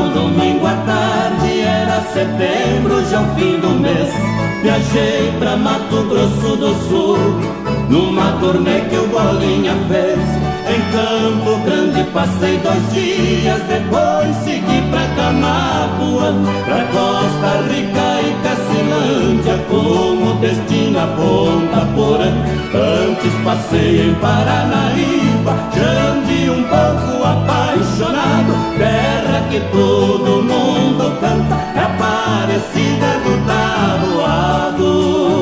um domingo à tarde, era setembro, já o fim do mês. Viajei pra Mato Grosso do Sul, numa turnê que o Bolinha fez. Em Campo Grande passei 2 dias, depois segui pra Camapuã, pra Costa Rica e Cacilândia, como destino a Ponta Porã. Antes passei em Paranaíba, já ande um pouco apaixonado, terra que todo mundo canta, é Aparecida do Taboado.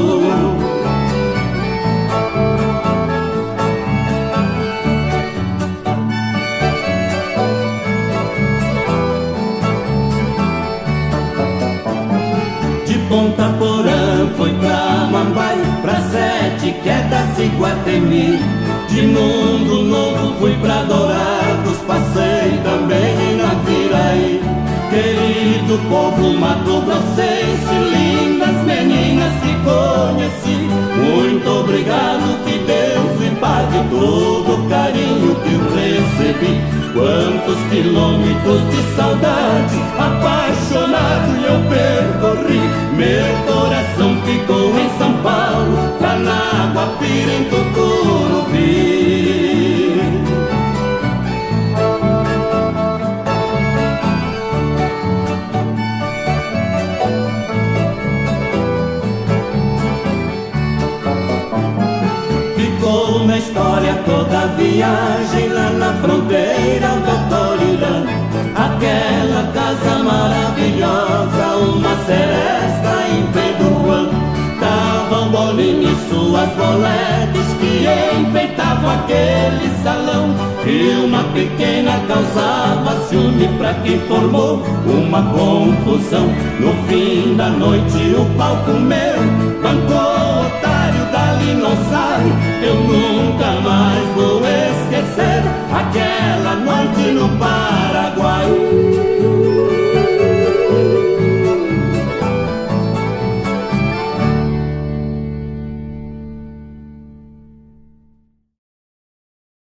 Ponta Porã foi pra Mambai, pra Sete Quedas e Guatemi. De Mundo Novo fui pra Dourados, passei também na Viraí. Querido povo mato-grossense, lindas meninas que conheci, muito obrigado, que Deus me pague todo o carinho que eu recebi. Quantos quilômetros de saudade, apaixonado eu percorri. Meu coração ficou em São Paulo, Paranaguapira, em Tucuruvi. Ficou na história toda a viagem, lá na fronteira do Torirã. Aquela casa maravilhosa, uma seresta em Peduã. Davam Bolinha e suas boletes que enfeitavam aquele salão. E uma pequena causava ciúme pra quem formou uma confusão. No fim da noite o palco meu bancou, otário, dali não sai. Eu nunca mais vou esquecer aquela